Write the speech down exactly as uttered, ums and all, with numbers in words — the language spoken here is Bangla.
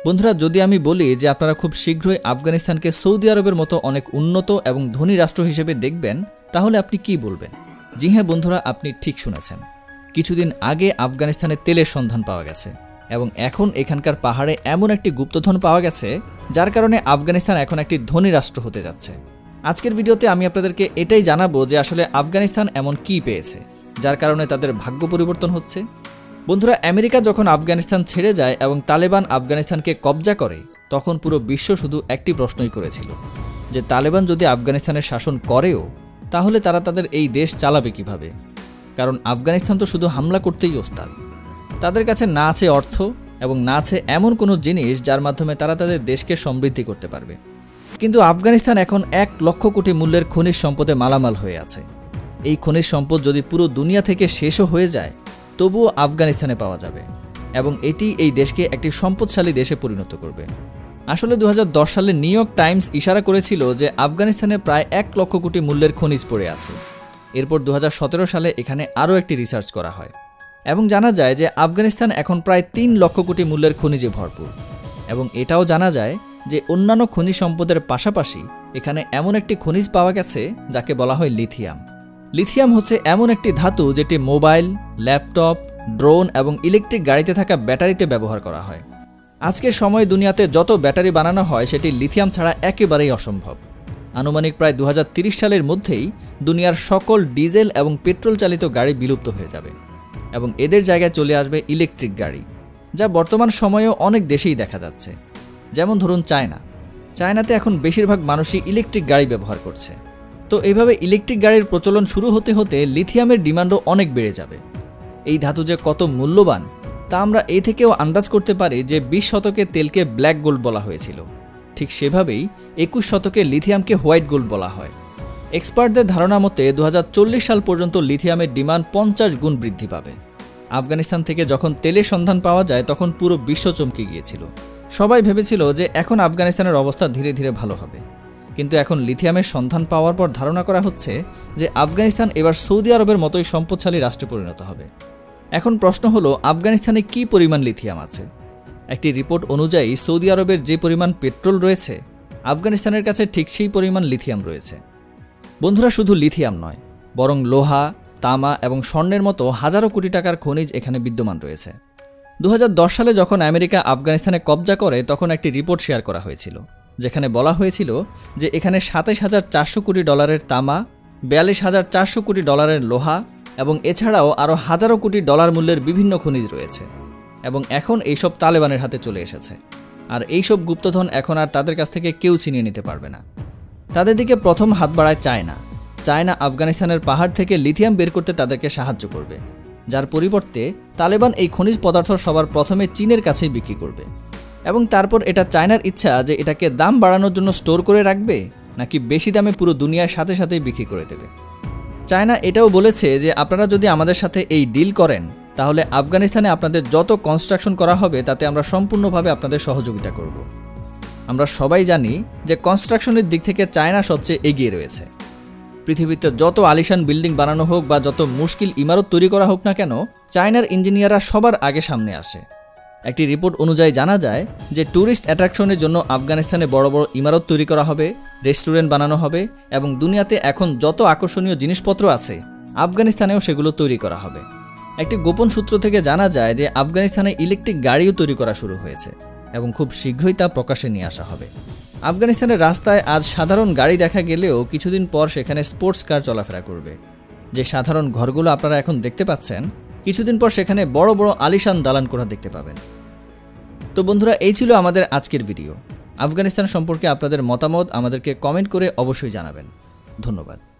বন্ধুরা, যদি আমি বলি যে আপনারা খুব শীঘ্রই আফগানিস্তানকে সৌদি আরবের মতো অনেক উন্নত এবং ধনী রাষ্ট্র হিসেবে দেখবেন, তাহলে আপনি কি বলবেন? জি হ্যাঁ বন্ধুরা, আপনি ঠিক শুনেছেন। কিছুদিন আগে আফগানিস্তানে তেলের সন্ধান পাওয়া গেছে এবং এখন এখানকার পাহাড়ে এমন একটি গুপ্তধন পাওয়া গেছে যার কারণে আফগানিস্তান এখন একটি ধনী রাষ্ট্র হতে যাচ্ছে। আজকের ভিডিওতে আমি আপনাদেরকে এটাই জানাবো যে আসলে আফগানিস্তান এমন কি পেয়েছে যার কারণে তাদের ভাগ্য পরিবর্তন হচ্ছে। বন্ধুরা, আমেরিকা যখন আফগানিস্তান ছেড়ে যায় এবং তালেবান আফগানিস্তানকে কবজা করে, তখন পুরো বিশ্ব শুধু একটি প্রশ্নই করেছিল যে তালেবান যদি আফগানিস্তানের শাসন করেও তাহলে তারা তাদের এই দেশ চালাবে কিভাবে? কারণ আফগানিস্তান তো শুধু হামলা করতেই ওস্তাদ। তাদের কাছে না আছে অর্থ এবং না আছে এমন কোনো জিনিস যার মাধ্যমে তারা তাদের দেশকে সমৃদ্ধি করতে পারবে। কিন্তু আফগানিস্তান এখন এক লক্ষ কোটি মূল্যের খনিজ সম্পদে মালামাল হয়ে আছে। এই খনিজ সম্পদ যদি পুরো দুনিয়া থেকে শেষও হয়ে যায় তবুও আফগানিস্তানে পাওয়া যাবে এবং এটি এই দেশকে একটি সম্পদশালী দেশে পরিণত করবে। আসলে দু হাজার দশ সালে নিউ ইয়র্ক টাইমস ইশারা করেছিল যে আফগানিস্তানে প্রায় এক লক্ষ কোটি মূল্যের খনিজ পড়ে আছে। এরপর দু হাজার সতেরো সালে এখানে আরও একটি রিসার্চ করা হয় এবং জানা যায় যে আফগানিস্তান এখন প্রায় তিন লক্ষ কোটি মূল্যের খনিজে ভরপুর। এবং এটাও জানা যায় যে অন্যান্য খনিজ সম্পদের পাশাপাশি এখানে এমন একটি খনিজ পাওয়া গেছে যাকে বলা হয় লিথিয়াম। লিথিয়াম হচ্ছে এমন একটি ধাতু যেটি মোবাইল, ল্যাপটপ, ড্রোন এবং ইলেকট্রিক গাড়িতে থাকা ব্যাটারিতে ব্যবহার করা হয়। আজকের সময় দুনিয়াতে যত ব্যাটারি বানানো হয় সেটি লিথিয়াম ছাড়া একেবারেই অসম্ভব। আনুমানিক প্রায় দু হাজার তিরিশ সালের মধ্যেই দুনিয়ার সকল ডিজেল এবং পেট্রোল চালিত গাড়ি বিলুপ্ত হয়ে যাবে এবং এদের জায়গায় চলে আসবে ইলেকট্রিক গাড়ি, যা বর্তমান সময়েও অনেক দেশেই দেখা যাচ্ছে। যেমন ধরুন চায়না। চায়নাতে এখন বেশিরভাগ মানুষই ইলেকট্রিক গাড়ি ব্যবহার করছে। তো এইভাবে ইলেকট্রিক গাড়ির প্রচলন শুরু হতে হতে লিথিয়ামের ডিমান্ডও অনেক বেড়ে যাবে। এই ধাতু যে কত মূল্যবান তা আমরা এই থেকেও আন্দাজ করতে পারি যে বিশ শতকে তেলকে ব্ল্যাক গোল্ড বলা হয়েছিল, ঠিক সেভাবেই একুশ শতকে লিথিয়ামকে হোয়াইট গোল্ড বলা হয়। এক্সপার্টদের ধারণা মতে দু হাজার চল্লিশ সাল পর্যন্ত লিথিয়ামের ডিমান্ড পঞ্চাশ গুণ বৃদ্ধি পাবে। আফগানিস্তান থেকে যখন তেলের সন্ধান পাওয়া যায় তখন পুরো বিশ্ব চমকে গিয়েছিল। সবাই ভেবেছিল যে এখন আফগানিস্তানের অবস্থা ধীরে ধীরে ভালো হবে, কিন্তু এখন লিথিয়ামের সন্ধান পাওয়ার পর ধারণা করা হচ্ছে যে আফগানিস্তান এবার সৌদি আরবের মতোই সম্পদশালী রাষ্ট্রে পরিণত হবে। এখন প্রশ্ন হলো, আফগানিস্তানে কি পরিমাণ লিথিয়াম আছে? একটি রিপোর্ট অনুযায়ী সৌদি আরবের যে পরিমাণ পেট্রোল রয়েছে, আফগানিস্তানের কাছে ঠিক সেই পরিমাণ লিথিয়াম রয়েছে। বন্ধুরা, শুধু লিথিয়াম নয়, বরং লোহা, তামা এবং স্বর্ণের মতো হাজারো কোটি টাকার খনিজ এখানে বিদ্যমান রয়েছে। দু হাজার দশ সালে যখন আমেরিকা আফগানিস্তানে কবজা করে তখন একটি রিপোর্ট শেয়ার করা হয়েছিল যেখানে বলা হয়েছিল যে এখানে সাতাইশ হাজার চারশো কোটি ডলারের তামা, বিয়াল্লিশ হাজার চারশো কোটি ডলারের লোহা এবং এছাড়াও আরও হাজারো কোটি ডলার মূল্যের বিভিন্ন খনিজ রয়েছে। এবং এখন এইসব তালেবানের হাতে চলে এসেছে, আর এইসব গুপ্তধন এখন আর তাদের কাছ থেকে কেউ ছিনিয়ে নিতে পারবে না। তাদের দিকে প্রথম হাত বাড়ায় চায়না। চায়না আফগানিস্তানের পাহাড় থেকে লিথিয়াম বের করতে তাদেরকে সাহায্য করবে, যার পরিবর্তে তালেবান এই খনিজ পদার্থ সবার প্রথমে চীনের কাছেই বিক্রি করবে এবং তারপর এটা চায়নার ইচ্ছা যে এটাকে দাম বাড়ানোর জন্য স্টোর করে রাখবে নাকি বেশি দামে পুরো দুনিয়ার সাথে সাথেই বিক্রি করে দেবে। চায়না এটাও বলেছে যে আপনারা যদি আমাদের সাথে এই ডিল করেন তাহলে আফগানিস্তানে আপনাদের যত কনস্ট্রাকশন করা হবে তাতে আমরা সম্পূর্ণভাবে আপনাদের সহযোগিতা করব। আমরা সবাই জানি যে কনস্ট্রাকশনের দিক থেকে চায়না সবচেয়ে এগিয়ে রয়েছে। পৃথিবীতে যত আলিশান বিল্ডিং বানানো হোক বা যত মুশকিল ইমারত তৈরি করা হোক না কেন, চায়নার ইঞ্জিনিয়াররা সবার আগে সামনে আসে। একটি রিপোর্ট অনুযায়ী জানা যায় যে ট্যুরিস্ট অ্যাট্রাকশনের জন্য আফগানিস্তানে বড় বড় ইমারত তৈরি করা হবে, রেস্টুরেন্ট বানানো হবে এবং দুনিয়াতে এখন যত আকর্ষণীয় জিনিসপত্র আছে আফগানিস্তানেও সেগুলো তৈরি করা হবে। একটি গোপন সূত্র থেকে জানা যায় যে আফগানিস্তানে ইলেকট্রিক গাড়িও তৈরি করা শুরু হয়েছে এবং খুব শীঘ্রই তা প্রকাশে নিয়ে আসা হবে। আফগানিস্তানের রাস্তায় আজ সাধারণ গাড়ি দেখা গেলেও কিছুদিন পর সেখানে স্পোর্টস কার চলাফেরা করবে। যে সাধারণ ঘরগুলো আপনারা এখন দেখতে পাচ্ছেন, কিছুদিন পর সেখানে বড় বড় আলিশান দালান কোঠা দেখতে পাবেন। তো বন্ধুরা, এই ছিল আমাদের আজকের ভিডিও। আফগানিস্তান সম্পর্কে আপনাদের মতামত আমাদেরকে কমেন্ট করে অবশ্যই জানাবেন। ধন্যবাদ।